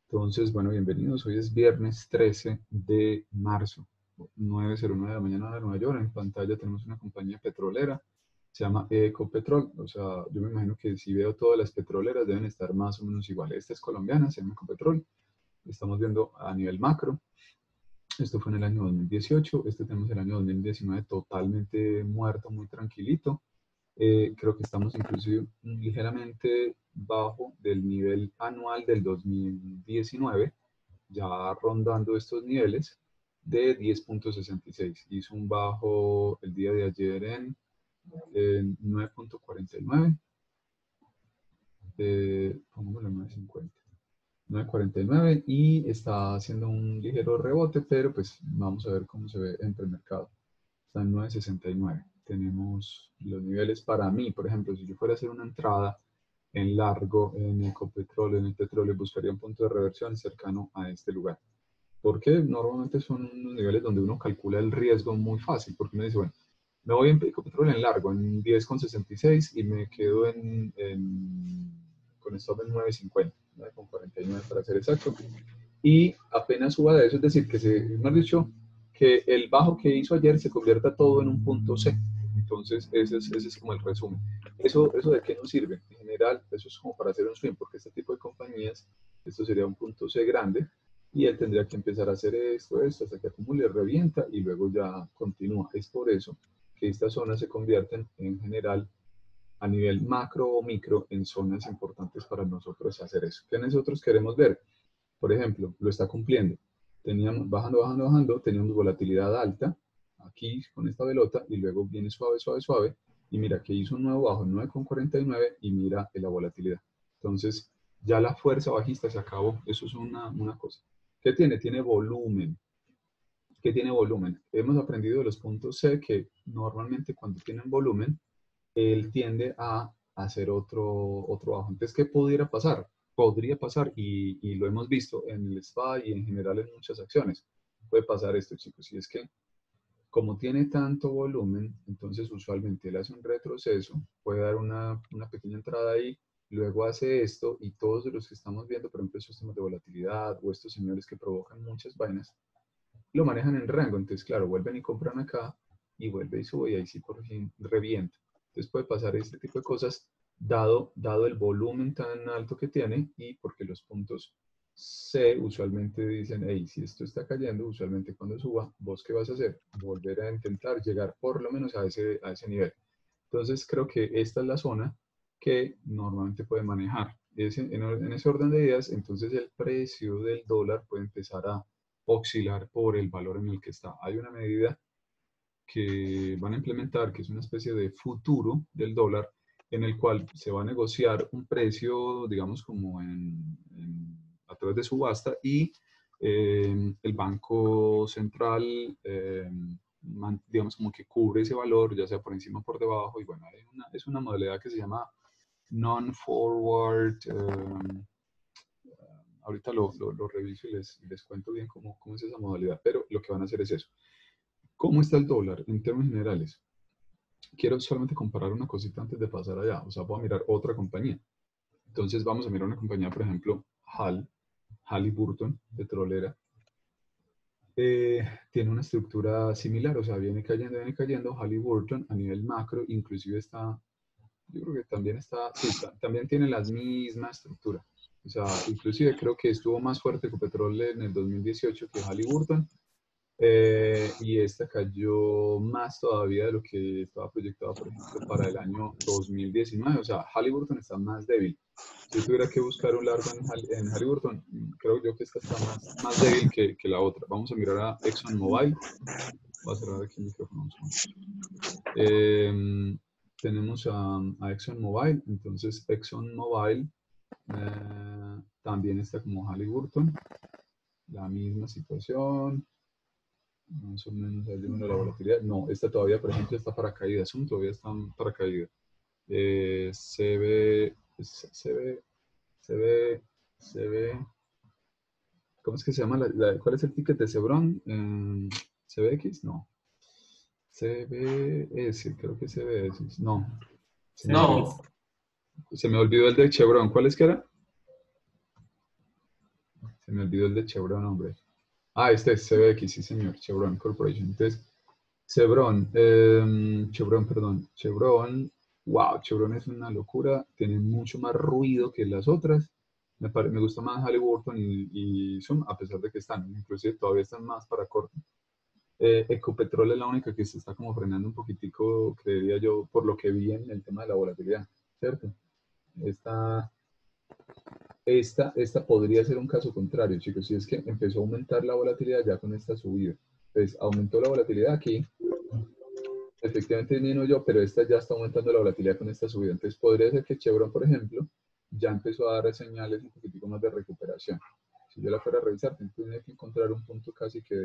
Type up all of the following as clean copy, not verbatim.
Entonces, bueno, bienvenidos. Hoy es viernes 13 de marzo, 9:09 de la mañana de Nueva York. En pantalla tenemos una compañía petrolera, se llama Ecopetrol. O sea, yo me imagino que si veo todas las petroleras deben estar más o menos iguales. Esta es colombiana, se llama Ecopetrol. Estamos viendo a nivel macro. Esto fue en el año 2018. Este tenemos el año 2019 totalmente muerto, muy tranquilito. Creo que estamos inclusive ligeramente bajo del nivel anual del 2019, ya rondando estos niveles de 10.66. Hizo un bajo el día de ayer en 9.49, pongámoslo en 9.50. 9.49 y está haciendo un ligero rebote, pero pues vamos a ver cómo se ve entre el mercado. Está en 9.69. Tenemos los niveles para mí, por ejemplo, si yo fuera a hacer una entrada en largo en Ecopetrol, en el petróleo, buscaría un punto de reversión cercano a este lugar. Porque normalmente son unos niveles donde uno calcula el riesgo muy fácil, porque uno dice, bueno, me voy en Ecopetrol en largo, en 10.66 y me quedo con stop en 9.50, con 49 para ser exacto. Y apenas suba de eso, es decir, que hemos dicho que el bajo que hizo ayer se convierta todo en un punto C. Entonces, ese es como el resumen. ¿Eso de qué nos sirve? En general, eso es como para hacer un swing, porque este tipo de compañías, esto sería un punto C grande, y él tendría que empezar a hacer esto, hasta que acumule, revienta y luego ya continúa. Es por eso que estas zonas se convierten en general a nivel macro o micro en zonas importantes para nosotros hacer eso. ¿Qué nosotros queremos ver? Por ejemplo, lo está cumpliendo. Teníamos bajando, bajando, bajando, teníamos volatilidad alta aquí con esta velota y luego viene suave, suave, suave y mira que hizo un nuevo bajo en 9.49 y mira la volatilidad. Entonces, ya la fuerza bajista se acabó. Eso es una cosa. ¿Qué tiene? Tiene volumen. ¿Qué tiene volumen? Hemos aprendido de los puntos C que normalmente cuando tienen volumen, él tiende a hacer otro bajo. Entonces, ¿qué pudiera pasar? Podría pasar, y lo hemos visto en el SPY y en general en muchas acciones. Puede pasar esto, chicos, y es que como tiene tanto volumen, entonces usualmente él hace un retroceso, puede dar una pequeña entrada ahí, luego hace esto, y todos los que estamos viendo, por ejemplo, estos temas de volatilidad o estos señores que provocan muchas vainas, lo manejan en rango. Entonces, claro, vuelven y compran acá y vuelve y sube y ahí sí por fin revienta. Entonces puede pasar este tipo de cosas dado el volumen tan alto que tiene y porque los puntos C usualmente dicen, hey, si esto está cayendo, usualmente cuando suba, ¿vos qué vas a hacer? Volver a intentar llegar por lo menos a ese nivel. Entonces creo que esta es la zona que normalmente puede manejar. En ese orden de ideas, entonces el precio del dólar puede empezar a oscilar por el valor en el que está. Hay una medida que van a implementar, que es una especie de futuro del dólar, en el cual se va a negociar un precio, digamos, como a través de subasta y el Banco Central, digamos, como que cubre ese valor, ya sea por encima o por debajo, y bueno, es una modalidad que se llama non-forward. Ahorita lo reviso y les cuento bien cómo es esa modalidad, pero lo que van a hacer es eso. ¿Cómo está el dólar en términos generales? Quiero solamente comparar una cosita antes de pasar allá, o sea, voy a mirar otra compañía. Entonces vamos a mirar una compañía, por ejemplo, Halliburton, petrolera. Tiene una estructura similar, o sea, viene cayendo. Halliburton a nivel macro, inclusive está, yo creo que también está, sí, también tiene la misma estructura. O sea, inclusive creo que estuvo más fuerte con Petrol en el 2018 que Halliburton. Y esta cayó más todavía de lo que estaba proyectado, por ejemplo, para el año 2019. O sea, Halliburton está más débil. Si yo tuviera que buscar un largo en Halliburton, creo yo que esta está más débil que la otra. Vamos a mirar a ExxonMobil. Voy a cerrar aquí el micrófono. Tenemos a ExxonMobil. Entonces, ExxonMobil también está como Halliburton. La misma situación. Más o menos hay de la volatilidad. No, esta todavía, por ejemplo, está para caída. Todavía está para caída. Se ve, se ve, se ve, se ve. ¿Cómo es que se llama? ¿Cuál es el ticket de Chevron? ¿CBX? No. CBS, creo que CBS. No. No, Se me olvidó el de Chevron. ¿Cuál es que era? Se me olvidó el de Chevron, hombre. Ah, este es CBX, sí señor, Chevron Corporation. Entonces, Chevron, perdón, Chevron, wow, Chevron es una locura, tiene mucho más ruido que las otras. Me gusta más Halliburton y Zoom, a pesar de que están, inclusive todavía están más para corto. Ecopetrol es la única que se está como frenando un poquitico, creería yo, por lo que vi en el tema de la volatilidad, ¿cierto? Esta, esta podría ser un caso contrario, chicos, si es que empezó a aumentar la volatilidad ya con esta subida. Pues aumentó la volatilidad aquí, efectivamente disminuyó yo, pero esta ya está aumentando la volatilidad con esta subida. Entonces podría ser que Chevron, por ejemplo, ya empezó a dar señales un poquitico más de recuperación. Si yo la fuera a revisar, tendría que encontrar un punto casi que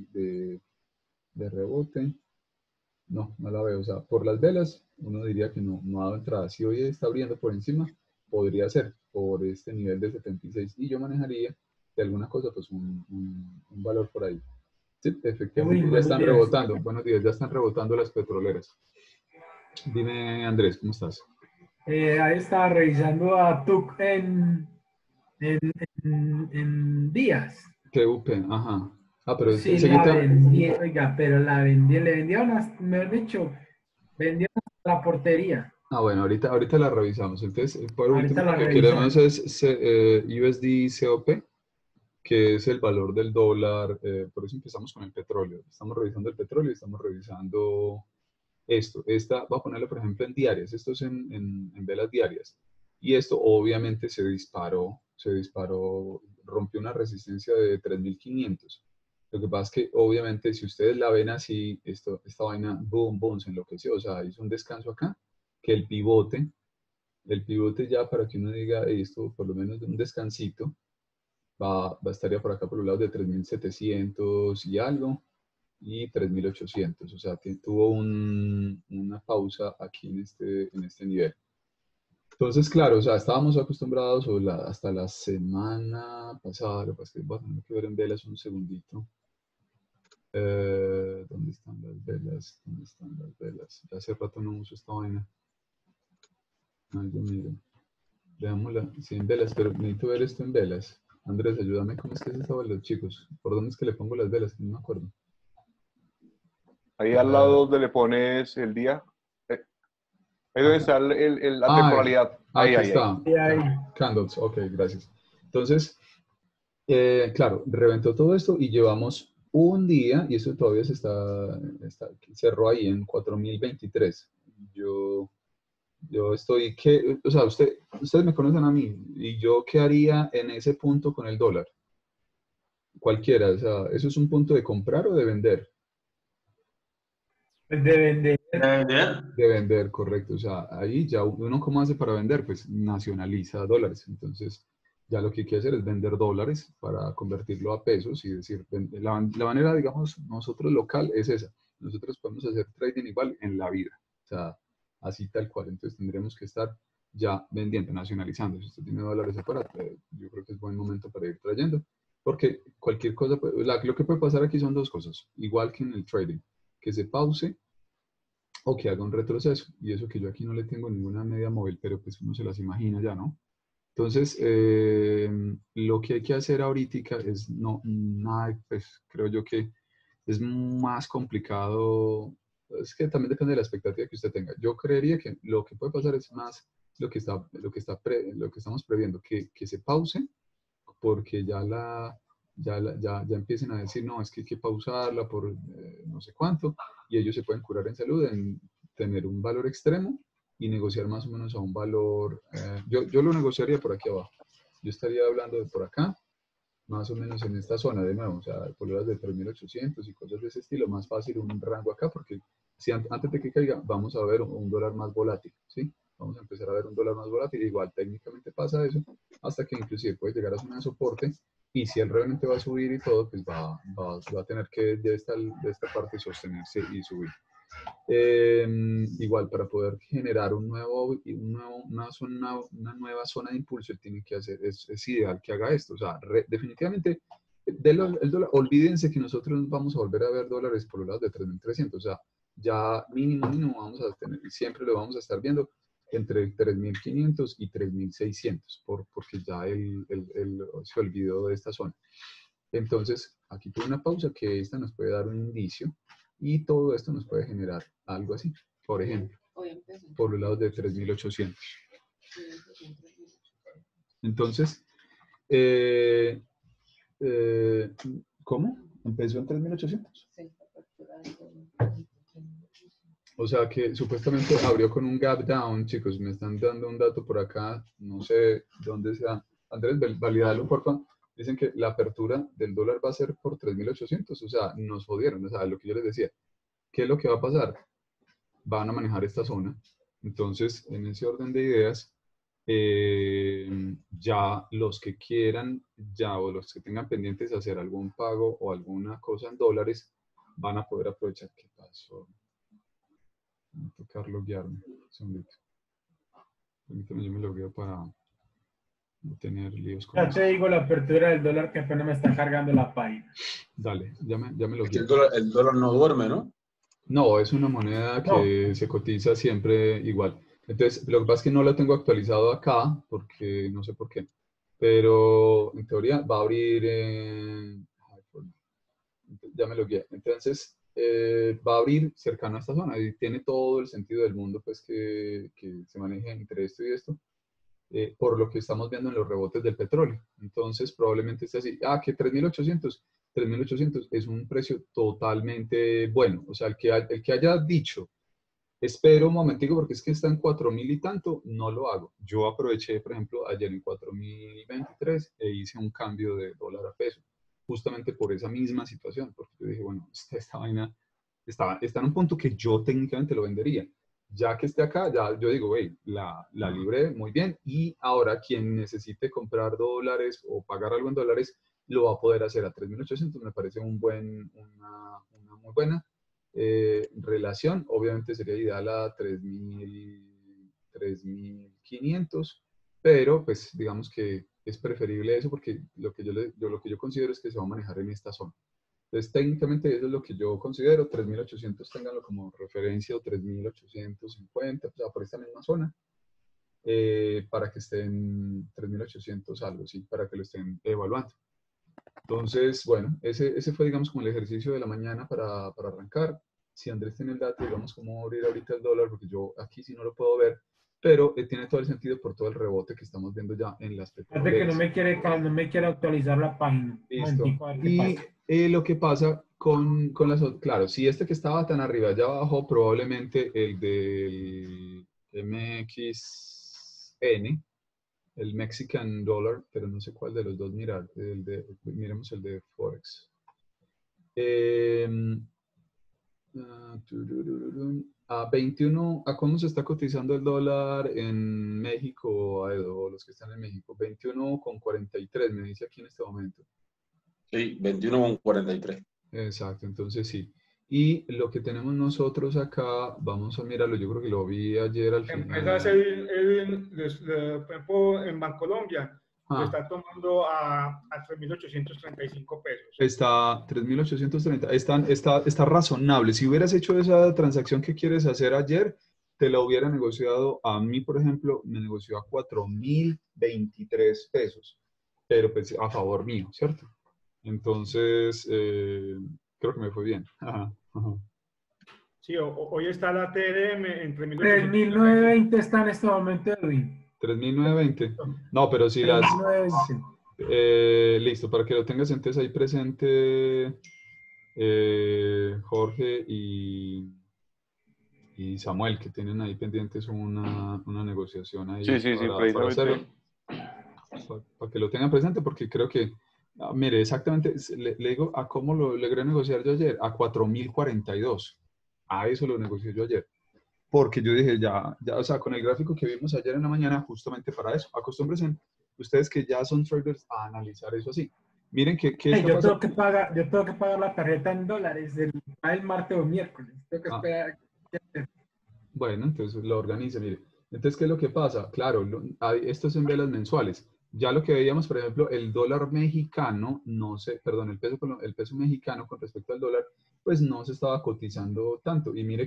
de rebote. No, no la veo. O sea, por las velas, uno diría que no ha dado entrada. Si hoy está abriendo por encima, podría ser por este nivel de 76 y yo manejaría de alguna cosa, pues un valor por ahí. Sí, efectivamente, Kevin, ya buenos están días. rebotando. Buenos días, ya están rebotando las petroleras. Dime, Andrés, ¿cómo estás? Ahí estaba revisando a TUC en, en días. TUP, ajá. Ah, pero Sí, la seguita. vendí, oiga, pero la vendí, le vendieron, mejor dicho, vendieron hasta la portería. Ah, bueno, ahorita la revisamos. Entonces, por Ahorita último, lo la que queremos revisamos. es USD COP, que es el valor del dólar. Por eso empezamos con el petróleo. Estamos revisando el petróleo y estamos revisando esto. Esta, voy a ponerlo, por ejemplo, en diarias. Esto es en velas diarias. Y esto obviamente se disparó, rompió una resistencia de 3.500. Lo que pasa es que obviamente si ustedes la ven así, esta vaina, boom, boom, se enloqueció. O sea, hizo un descanso acá, que el pivote ya para que uno diga, "Ey, esto por lo menos de un descansito, va a estar ya por acá por los lados de 3.700 y algo y 3.800. O sea, tuvo una pausa aquí en este nivel. Entonces, claro, o sea, estábamos acostumbrados hasta la semana pasada, lo que pasa es que voy a tener que ver en velas un segundito. ¿Dónde están las velas? ¿Dónde están las velas? Ya hace rato no uso esta vaina. Ay, yo miro. Veámosla, sí, en velas, pero necesito ver esto en velas. Andrés, ayúdame, ¿cómo es que es esta velas, chicos? ¿Por dónde es que le pongo las velas? Que no me acuerdo. Ahí al Eh, lado donde le pones el día. Ahí debe acá. estar la Ah, temporalidad. Ahí, aquí ahí, ahí. está. Y ahí, Candles, ok, gracias. Entonces, claro, reventó todo esto y llevamos un día, y eso todavía cerró ahí en 4.023. Yo, yo estoy, o sea, ustedes me conocen a mí, y yo qué haría en ese punto con el dólar. Cualquiera, o sea, ¿eso es un punto de comprar o de vender? pues de vender. ¿De vender? De vender, correcto. O sea, ahí ya uno cómo hace para vender, pues nacionaliza dólares. Entonces, ya lo que hay que hacer es vender dólares para convertirlo a pesos y decir, la manera, digamos, nosotros local es esa. Nosotros podemos hacer trading igual en la vida. O sea, así tal cual. Entonces tendremos que estar ya vendiendo, nacionalizando. Si usted tiene dólares afuera, yo creo que es buen momento para ir trayendo. Porque cualquier cosa, lo que puede pasar aquí son dos cosas, igual que en el trading, que se pause o que haga un retroceso. Y eso que yo aquí no le tengo ninguna media móvil, pero pues uno se las imagina ya, ¿no? Entonces, lo que hay que hacer ahorita es, no, nada, pues creo yo que es más complicado, es que también depende de la expectativa que usted tenga. Yo creería que lo que puede pasar es más lo que estamos previendo, que se pause porque ya empiecen a decir, no, es que hay que pausarla por no sé cuánto, y ellos se pueden curar en salud, en tener un valor extremo y negociar más o menos a un valor, yo lo negociaría por aquí abajo. Yo estaría hablando de por acá, más o menos en esta zona de nuevo, o sea, por las de 3.800 y cosas de ese estilo, más fácil un rango acá, porque si antes de que caiga, vamos a ver un dólar más volátil, ¿sí? Vamos a empezar a ver un dólar más volátil, igual técnicamente pasa eso, hasta que inclusive puede llegar a zona de soporte, y si él realmente va a subir y todo, pues va a tener que de esta parte sostenerse y subir. Igual, para poder generar una nueva zona de impulso, él tiene que hacer, es ideal que haga esto. O sea, definitivamente, el dólar, olvídense que nosotros vamos a volver a ver dólares por los lados de 3.300. O sea, ya mínimo vamos a tener, y siempre lo vamos a estar viendo entre 3.500 y 3.600, porque ya se olvidó de esta zona. Entonces, aquí tuve una pausa que esta nos puede dar un indicio y todo esto nos puede generar algo así, por ejemplo, por los lados de 3.800. Entonces, ¿cómo? ¿Empezó en 3.800? Sí, O sea que supuestamente abrió con un gap down, chicos. Me están dando un dato por acá, no sé dónde sea. Andrés, validalo, por favor. Dicen que la apertura del dólar va a ser por 3.800. O sea, nos jodieron. O sea, lo que yo les decía. ¿Qué es lo que va a pasar? Van a manejar esta zona. Entonces, en ese orden de ideas, ya los que quieran, ya o los que tengan pendientes de hacer algún pago o alguna cosa en dólares, van a poder aprovechar. ¿Qué pasó? Voy a tocar loguearme. Un segundito. Permítame, yo me logueo para no tener líos con Ya eso. te digo la apertura del dólar que apenas me está cargando la página. Dale, ya me Es que logueé. el dólar no duerme, ¿no? No, es una moneda que se cotiza siempre igual. Entonces, lo que pasa es que no la tengo actualizado acá, porque no sé por qué. Pero en teoría va a abrir en... Ya me logueé. Entonces, va a abrir cercano a esta zona y tiene todo el sentido del mundo, pues, que se maneje entre esto y esto. Por lo que estamos viendo en los rebotes del petróleo. Entonces, probablemente esté así. Ah, que 3.800 es un precio totalmente bueno. O sea, el que haya dicho, espero un momentico porque es que está en 4.000 y tanto, no lo hago. Yo aproveché, por ejemplo, ayer en 4.023 e hice un cambio de dólar a peso, justamente por esa misma situación, porque yo dije, bueno, esta vaina está en un punto que yo técnicamente lo vendería. Ya que esté acá, ya yo digo, hey, la libré muy bien y ahora quien necesite comprar dólares o pagar algo en dólares lo va a poder hacer a 3.800. Me parece una muy buena relación. Obviamente sería ideal a 3.500, pero pues digamos que es preferible eso porque lo que yo considero es que se va a manejar en esta zona. Entonces, técnicamente eso es lo que yo considero. 3.800 ténganlo como referencia o 3.850, o sea, por esta misma zona, para que estén 3.800 algo, sí, para que lo estén evaluando. Entonces, bueno, ese fue, digamos, como el ejercicio de la mañana para arrancar. Si Andrés tiene el dato, digamos, cómo abrir ahorita el dólar, porque yo aquí sí no lo puedo ver, pero tiene todo el sentido por todo el rebote que estamos viendo ya en las Fíjate que petroleras. no me quiere actualizar la página. Un Listo. momentico, a ver qué Y pasa. lo que pasa con claro, si este que estaba tan arriba ya bajó, probablemente el del MXN, el Mexican Dollar, pero no sé cuál de los dos mirar, miremos el de Forex. A 21, ¿a cómo se está cotizando el dólar en México, Aedo, o los que están en México? 21,43 me dice aquí en este momento. Sí, 21,43. Exacto, entonces sí. Y lo que tenemos nosotros acá, vamos a mirarlo, yo creo que lo vi ayer al Empresas, final. por ejemplo, en Bancolombia, lo Ah, está tomando a 3.835 pesos. está 3.830, está razonable. Si hubieras hecho esa transacción que quieres hacer ayer, te la hubiera negociado, a mí, por ejemplo, me negoció a 4.023 pesos, pero pues a favor mío, ¿cierto? Entonces, creo que me fue bien. Ajá, ajá. Sí, hoy está la TRM en 3.835. 3.920 está en este momento, Edwin. 3.920. No, pero si las... 3.920. listo, para que lo tengas entonces ahí presente, Jorge y Samuel, que tienen ahí pendientes una negociación ahí Sí, sí, sí, para hacerlo. precisamente. Para que lo tengan presente, porque creo que, mire, exactamente, le digo a cómo lo logré negociar yo ayer, a 4.042. A eso lo negocié yo ayer. Porque yo dije, ya, o sea, con el gráfico que vimos ayer en la mañana, justamente para eso. Acostúmbrense, ustedes que ya son traders, a analizar eso así. Miren qué está Yo pasando. tengo que pagar la tarjeta en dólares el martes o miércoles. Tengo que esperar. Bueno, entonces lo organiza, mire. Entonces, ¿qué es lo que pasa? Claro, esto es en velas mensuales. Ya lo que veíamos, por ejemplo, el dólar mexicano, no sé, perdón, el peso mexicano con respecto al dólar, pues no se estaba cotizando tanto. Y mire que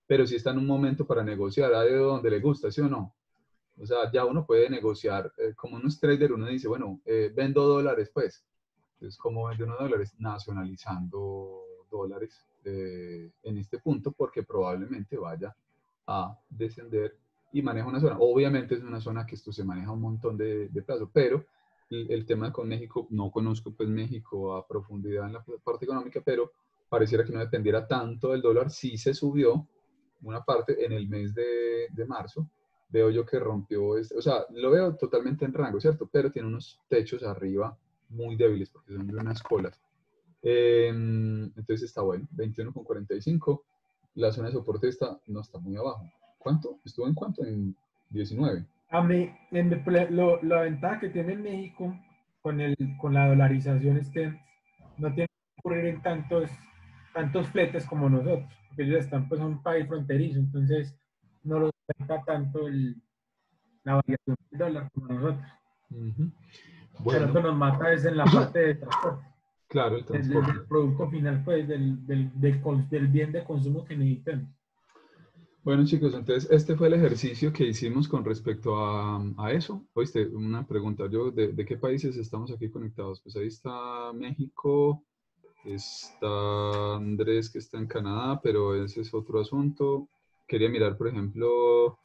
pero sí está en un momento para negociar, hay de donde le gusta, ¿sí o no? O sea, ya uno puede negociar, como uno es trader, uno dice, bueno, vendo dólares, pues. Entonces, ¿cómo vende uno dólares? Nacionalizando dólares en este punto, porque probablemente vaya a descender y maneja una zona. Obviamente es una zona que esto se maneja un montón de plazo, pero el tema con México, no conozco pues México a profundidad en la parte económica, pero pareciera que no dependiera tanto del dólar. Sí se subió una parte en el mes de marzo. Veo yo que rompió, o sea, lo veo totalmente en rango, ¿cierto? Pero tiene unos techos arriba muy débiles porque son de unas colas. Entonces está bueno, 21,45. La zona de soporte está, no está muy abajo. ¿Cuánto? ¿Estuvo en cuánto? En 19. A mí, la ventaja que tiene México con la dolarización es que no tiene que ocurrir en tantos fletes como nosotros, porque ellos están pues en un país fronterizo, entonces no los afecta tanto la variación del dólar como nosotros. Uh-huh. A Bueno, nosotros nos mata es en la parte de transporte, claro, el transporte. del producto final, pues del bien de consumo que necesitamos. Bueno, chicos, entonces este fue el ejercicio que hicimos con respecto a eso. Oíste, una pregunta, yo, ¿de qué países estamos aquí conectados? Pues ahí está México, está Andrés que está en Canadá, pero ese es otro asunto. Quería mirar, por ejemplo,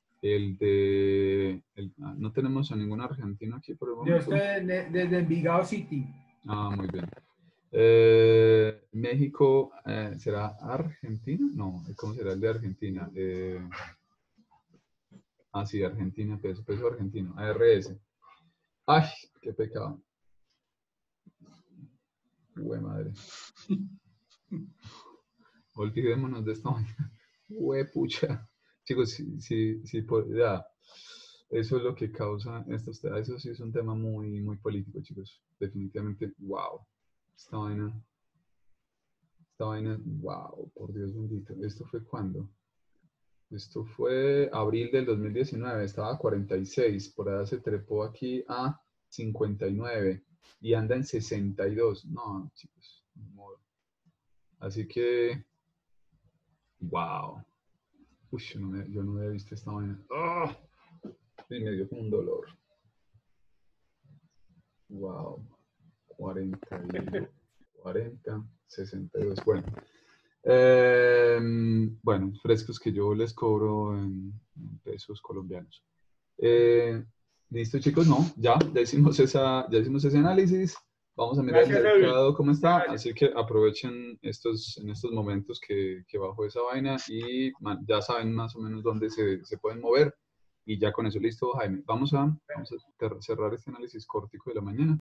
no tenemos a ningún argentino aquí por el Yo momento. estoy desde Envigado City. Ah, muy bien. México, ¿será Argentina? No, ¿cómo será el de Argentina? Sí, Argentina, peso argentino, ARS. ¡Ay, qué pecado! ¡Hue madre! Olvidémonos de esta mañana. ¡Hue pucha! Chicos, ya. Eso es lo que causa estos temas. Eso sí es un tema muy, muy político, chicos. Definitivamente, wow. Esta vaina, wow, por Dios bendito. ¿Esto fue cuándo? Esto fue abril del 2019, estaba a 46, por allá se trepó aquí a 59 y anda en 62. No, chicos, ni modo. Así que, wow. Uy, yo no había visto esta vaina. ¡Oh! Y me dio como un dolor. Wow. 40, 62. Bueno. Bueno, frescos que yo les cobro en pesos colombianos. Listo, chicos, no, ya hicimos ese análisis. Vamos a mirar Gracias, el Edwin. mercado cómo está, Gracias. así que aprovechen en estos momentos que bajó esa vaina y ya saben más o menos dónde se pueden mover. Y ya con eso listo, Jaime. Vamos a cerrar este análisis cortico de la mañana.